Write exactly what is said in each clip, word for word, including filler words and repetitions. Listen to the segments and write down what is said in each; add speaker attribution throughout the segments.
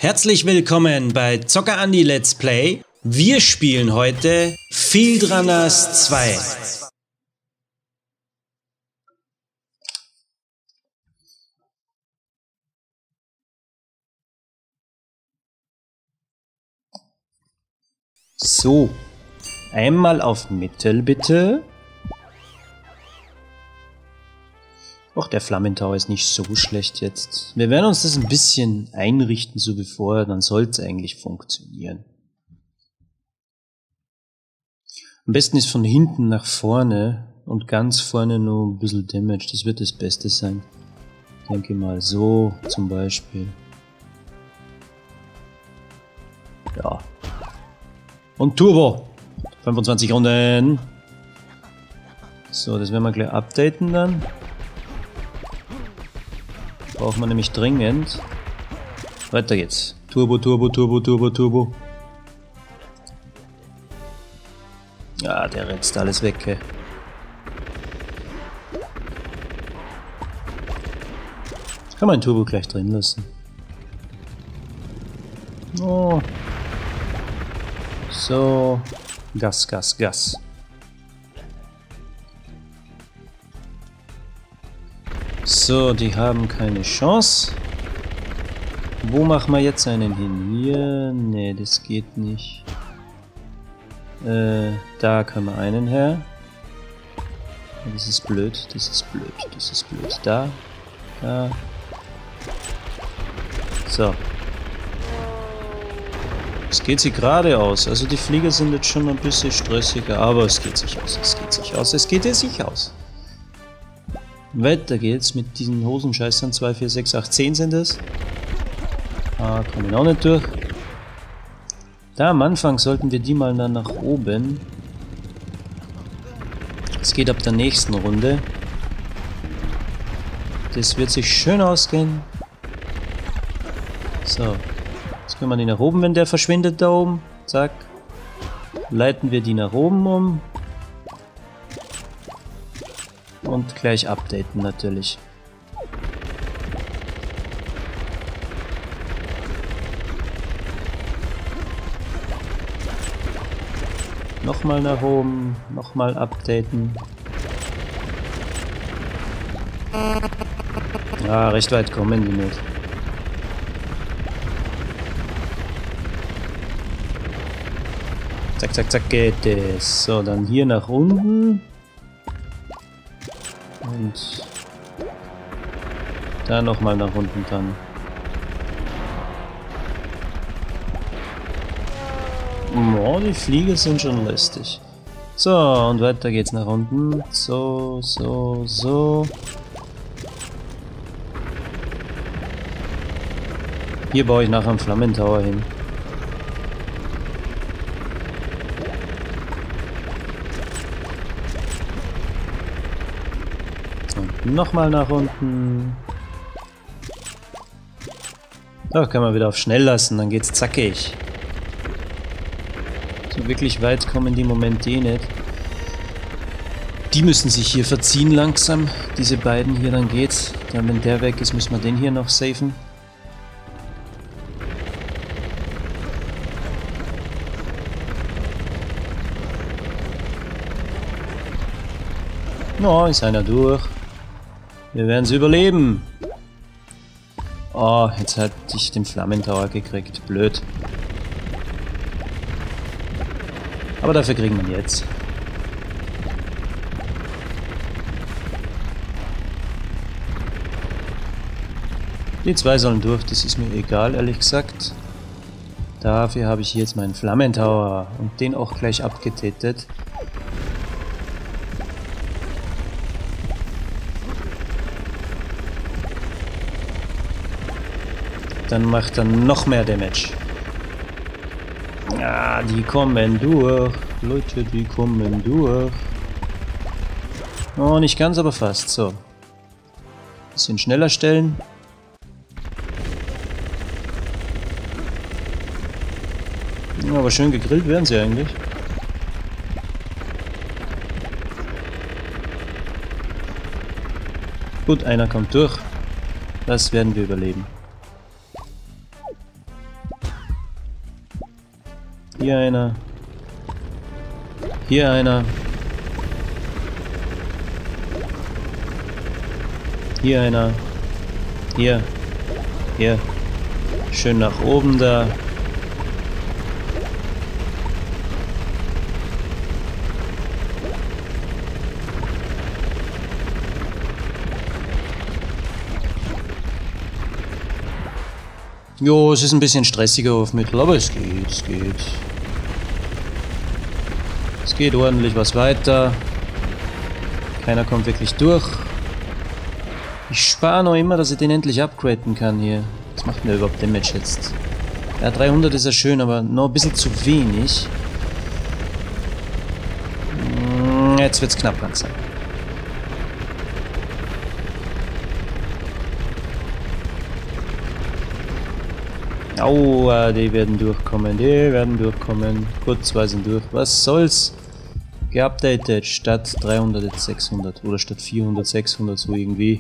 Speaker 1: Herzlich willkommen bei Zocker Andi Let's Play. Wir spielen heute Field Runners zwei. So, einmal auf Mittel bitte. Och, der Flammentower ist nicht so schlecht jetzt. Wir werden uns das ein bisschen einrichten, so wie vorher, dann sollte es eigentlich funktionieren. Am besten ist von hinten nach vorne und ganz vorne nur ein bisschen Damage, das wird das Beste sein. Ich denke mal so zum Beispiel. Ja. Und Turbo! fünfundzwanzig Runden! So, das werden wir gleich updaten dann. Braucht man nämlich dringend. Weiter geht's. Turbo, Turbo, Turbo, Turbo, Turbo. Ja, der retzt alles weg. Hey. Kann man ein Turbo gleich drin lassen. Oh. So. Gas, Gas, Gas. So, die haben keine Chance. Wo machen wir jetzt einen hin? Hier? Ne, das geht nicht. Äh, da können wir einen her. Das ist blöd, das ist blöd, das ist blöd. Da, da. So. Es geht sich gerade aus. Also die Flieger sind jetzt schon ein bisschen stressiger, aber es geht sich aus, es geht sich aus, es geht ja sich aus. Weiter geht's mit diesen Hosenscheißern. zwei, vier, sechs, acht, zehn sind es. Ah, kommen auch nicht durch. Da am Anfang sollten wir die mal dann nach oben. Es geht ab der nächsten Runde. Das wird sich schön ausgehen. So. Jetzt können wir die nach oben, wenn der verschwindet da oben. Zack. Leiten wir die nach oben um. Und gleich updaten natürlich. Nochmal nach oben, nochmal updaten. Ah, recht weit kommen die nicht. Zack, zack, zack geht es. So, dann hier nach unten. Und da nochmal nach unten dann. Oh, die Flieger sind schon lästig. So, und weiter geht's nach unten. So, so, so. Hier baue ich nachher einen Flammentower hin. Nochmal nach unten. Da kann man wieder auf schnell lassen, dann geht's zackig. So wirklich weit kommen die im Moment eh nicht. Die müssen sich hier verziehen langsam. Diese beiden hier, dann geht's. Dann wenn der weg ist, müssen wir den hier noch safen. No, ist einer durch. Wir werden es überleben. Oh, jetzt hatte ich den Flammentower gekriegt. Blöd. Aber dafür kriegen wir ihn jetzt. Die zwei sollen durch, das ist mir egal, ehrlich gesagt. Dafür habe ich jetzt meinen Flammentower und den auch gleich abgetätet. Dann macht er noch mehr Damage. Ja, die kommen durch. Leute, die kommen durch. Oh, nicht ganz, aber fast. So. Bisschen schneller stellen. Ja, aber schön gegrillt werden sie eigentlich. Gut, einer kommt durch. Das werden wir überleben. Hier einer. Hier einer. Hier einer. Hier. Hier. Schön nach oben da. Jo, es ist ein bisschen stressiger auf Mittel, aber es geht, es geht. Es geht ordentlich was weiter. Keiner kommt wirklich durch. Ich spare noch immer, dass ich den endlich upgraden kann hier. Was macht denn der überhaupt Damage jetzt? Ja, dreihundert ist ja schön, aber noch ein bisschen zu wenig. Jetzt wird's knapp langsam. Aua, die werden durchkommen, die werden durchkommen. Gut, zwei sind durch. Was soll's? Geupdatet. Statt dreihundert jetzt sechshundert. Oder statt vierhundert sechshundert, so irgendwie.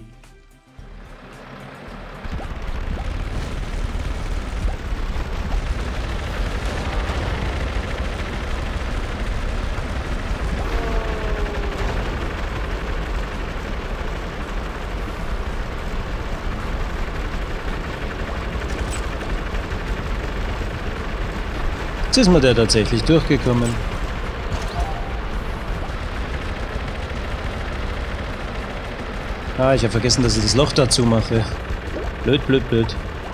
Speaker 1: Jetzt ist mir der tatsächlich durchgekommen. Ah, ich habe vergessen, dass ich das Loch dazu mache. Blöd, blöd, blöd.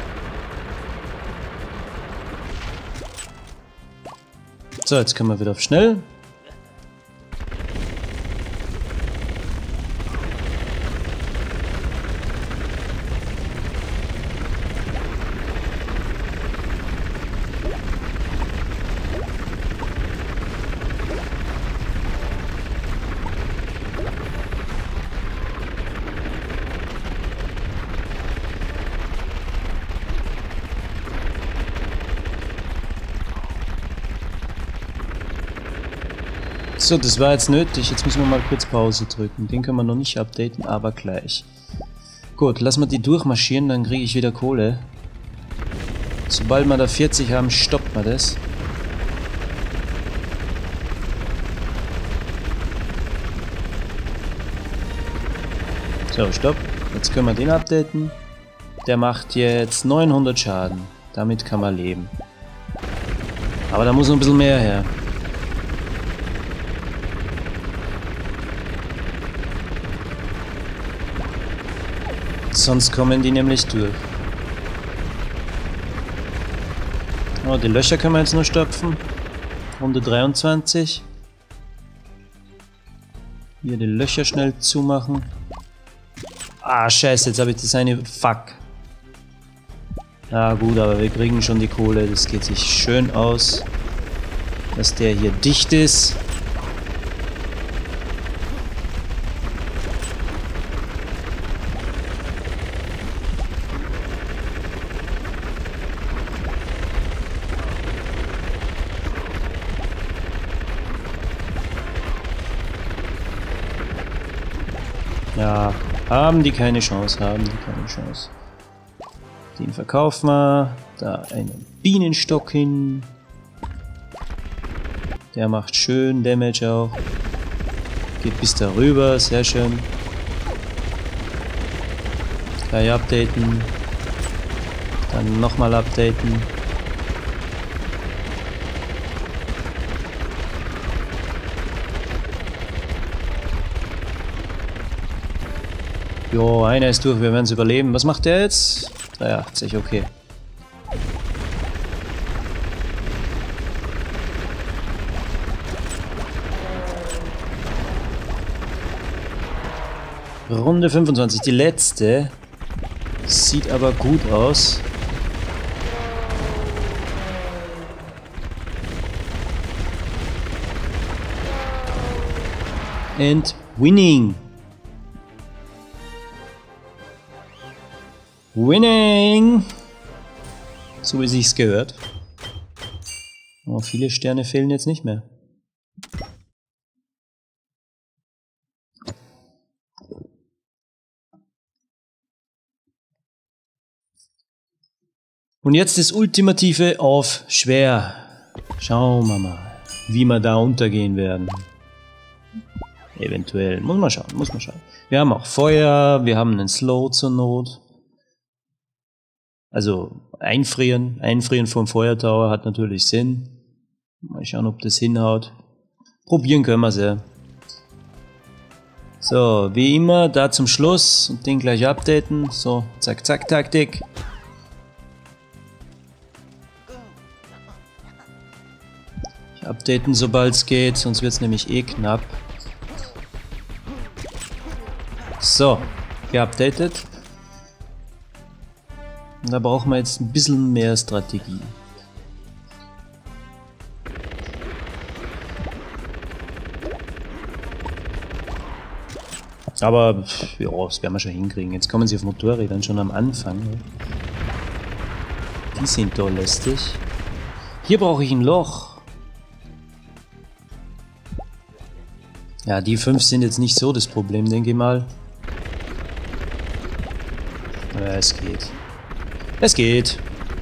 Speaker 1: So, jetzt können wir wieder auf schnell. So, das war jetzt nötig. Jetzt müssen wir mal kurz Pause drücken. Den können wir noch nicht updaten, aber gleich. Gut, lassen wir die durchmarschieren, dann kriege ich wieder Kohle. Sobald wir da vierzig haben, stoppt man das. So, stopp. Jetzt können wir den updaten. Der macht jetzt neunhundert Schaden. Damit kann man leben. Aber da muss noch ein bisschen mehr her. Sonst kommen die nämlich durch. Oh, die Löcher können wir jetzt nur stopfen. hundertdreiundzwanzig. Hier die Löcher schnell zumachen. Ah, scheiße, jetzt habe ich das eine... Fuck. Ja gut, aber wir kriegen schon die Kohle. Das geht sich schön aus, dass der hier dicht ist. Ja, haben die keine Chance, haben die keine Chance. Den verkaufen wir. Da einen Bienenstock hin. Der macht schön Damage auch. Geht bis darüber, sehr schön. Gleich updaten. Dann nochmal updaten. Jo, einer ist durch, wir werden es überleben. Was macht der jetzt? dreiundachtzig, okay. Runde fünfundzwanzig, die letzte. Sieht aber gut aus. And winning. Winning! So wie sich's gehört. Oh, viele Sterne fehlen jetzt nicht mehr. Und jetzt das Ultimative auf schwer. Schauen wir mal, wie wir da untergehen werden. Eventuell. Muss man schauen, muss man schauen. Wir haben auch Feuer, wir haben einen Slow zur Not. Also einfrieren. Einfrieren vom Feuertower hat natürlich Sinn. Mal schauen, ob das hinhaut. Probieren können wir es ja. So, wie immer, da zum Schluss und den gleich updaten. So, zack, zack, Taktik. Updaten, sobald es geht, sonst wird es nämlich eh knapp. So, geupdatet. Und da brauchen wir jetzt ein bisschen mehr Strategie. Aber ja, das werden wir schon hinkriegen. Jetzt kommen sie auf Motorrädern schon am Anfang. Ne? Die sind da lästig. Hier brauche ich ein Loch. Ja, die fünf sind jetzt nicht so das Problem, denke ich mal. Ja, es geht. Es geht.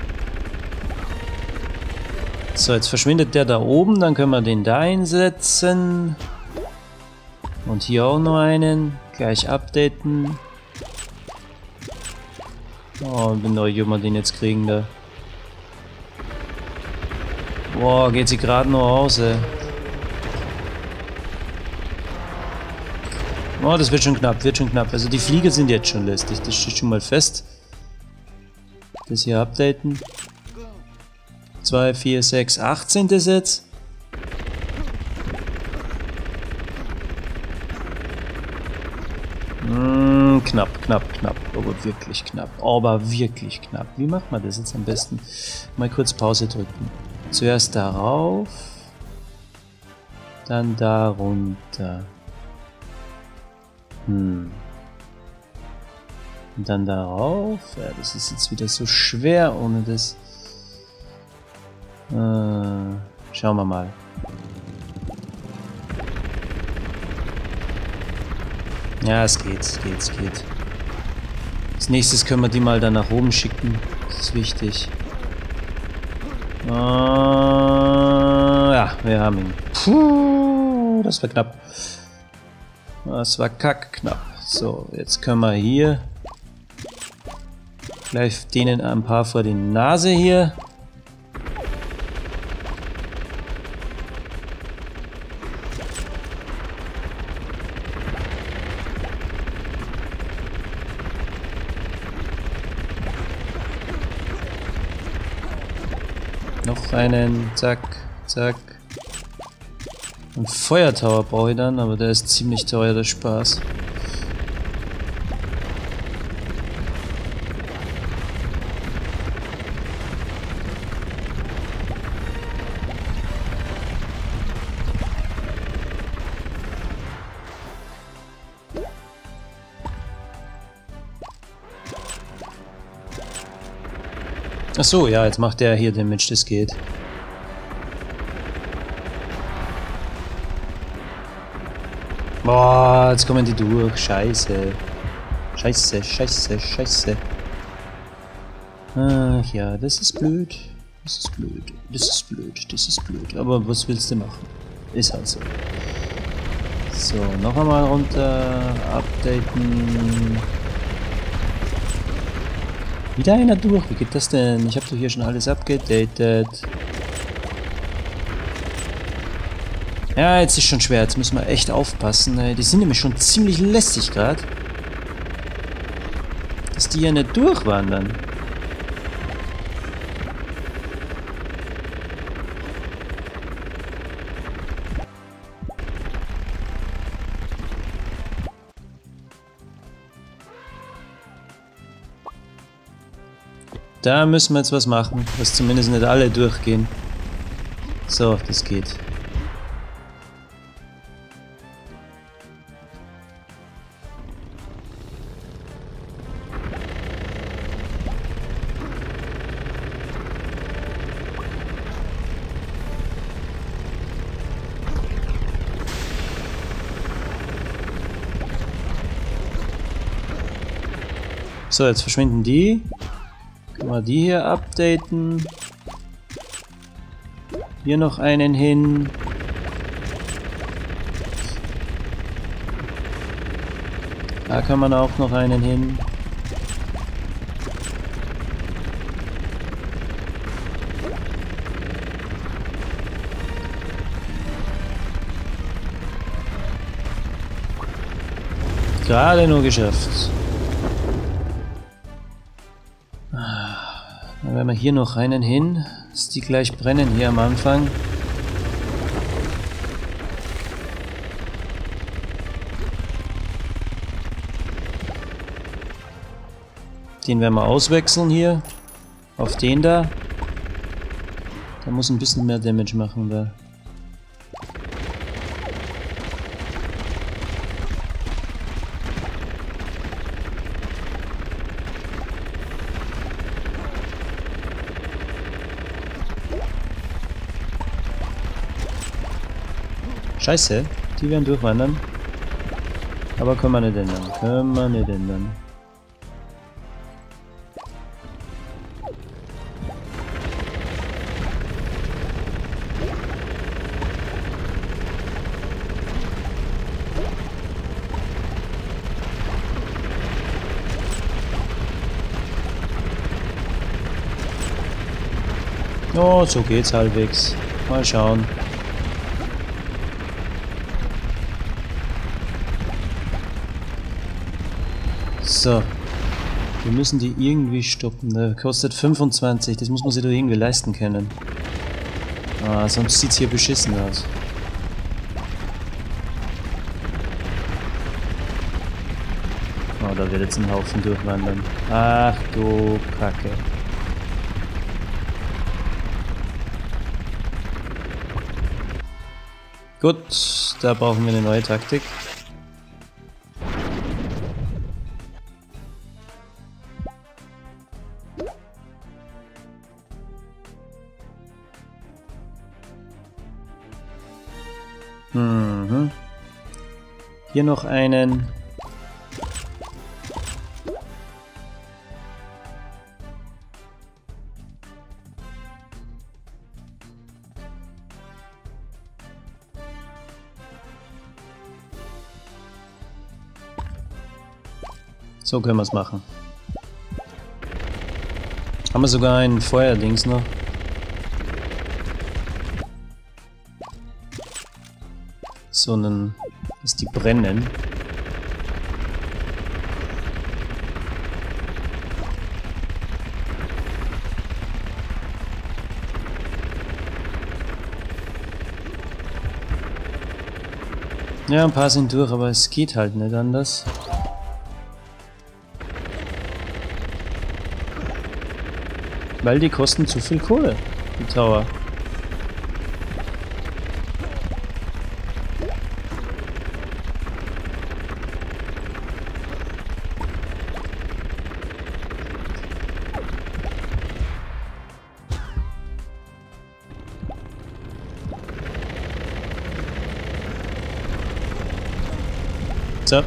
Speaker 1: So, jetzt verschwindet der da oben, dann können wir den da einsetzen. Und hier auch noch einen. Gleich updaten. Oh, bin neugierig, ob wir den jetzt kriegen da. Boah, geht sie gerade noch aus, ey. Oh, das wird schon knapp, wird schon knapp. Also die Flieger sind jetzt schon lästig, das steht schon mal fest. Das hier updaten. zwei, vier, sechs, acht sind das jetzt. Mm, knapp, knapp, knapp. Aber wirklich knapp. Aber wirklich knapp. Wie macht man das jetzt am besten? Mal kurz Pause drücken. Zuerst darauf. Dann da runter. Hm. Und dann darauf. Ja, das ist jetzt wieder so schwer ohne das. Äh, schauen wir mal. Ja, es geht, es geht, es geht. Als nächstes können wir die mal dann nach oben schicken. Das ist wichtig. Äh, ja, wir haben ihn. Puh, das war knapp. Das war kackknapp. So, jetzt können wir hier gleich denen ein paar vor die Nase hier. Noch einen, zack, zack. Ein Feuertower brauche ich dann, aber der ist ziemlich teuer, der Spaß. Ach so, ja, jetzt macht der hier Damage, das geht. Boah, jetzt kommen die durch. Scheiße. Scheiße, scheiße, scheiße. Ach ja, das ist blöd. Das ist blöd. Das ist blöd. Das ist blöd. Aber was willst du machen? Ist halt so. So, noch einmal runter. Updaten. Wieder einer durch. Wie geht das denn? Ich habe doch hier schon alles abgedatet. Ja, jetzt ist schon schwer. Jetzt müssen wir echt aufpassen. Die sind nämlich schon ziemlich lästig gerade. Dass die ja nicht durchwandern. Da müssen wir jetzt was machen, dass zumindest nicht alle durchgehen. So, das geht. So, jetzt verschwinden die. Können wir die hier updaten. Hier noch einen hin. Da kann man auch noch einen hin. Gerade nur geschafft. Dann werden wir hier noch einen hin, dass die gleich brennen hier am Anfang. Den werden wir auswechseln hier auf den da. Der muss ein bisschen mehr Damage machen da. Scheiße, die werden durchwandern. Aber können wir nicht ändern. Können wir nicht ändern. Oh, so geht's halbwegs. Mal schauen. So. Wir müssen die irgendwie stoppen. Der kostet fünfundzwanzig. Das muss man sich doch irgendwie leisten können. Ah, sonst sieht's hier beschissen aus. Oh, da wird jetzt ein Haufen durchwandern. Ach du Kacke. Gut, da brauchen wir eine neue Taktik. Mhm. Hier noch einen. So können wir es machen. Haben wir sogar ein Feuerdings noch. So einen, dass die brennen. Ja, ein paar sind durch, aber es geht halt nicht anders. Weil die kosten zu viel Kohle, die Tower. So.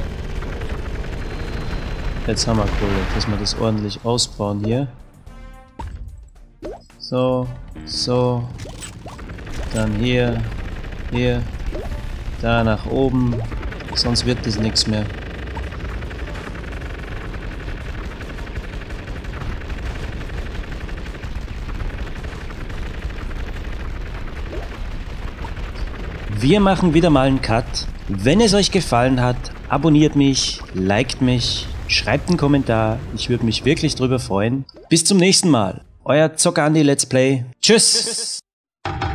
Speaker 1: Jetzt haben wir Kohle, dass wir das ordentlich ausbauen hier. So, so, dann hier, hier, da nach oben, sonst wird das nichts mehr. Wir machen wieder mal einen Cut. Wenn es euch gefallen hat, abonniert mich, liked mich, schreibt einen Kommentar, ich würde mich wirklich drüber freuen. Bis zum nächsten Mal. Euer Zocker Andi Let's Play. Tschüss!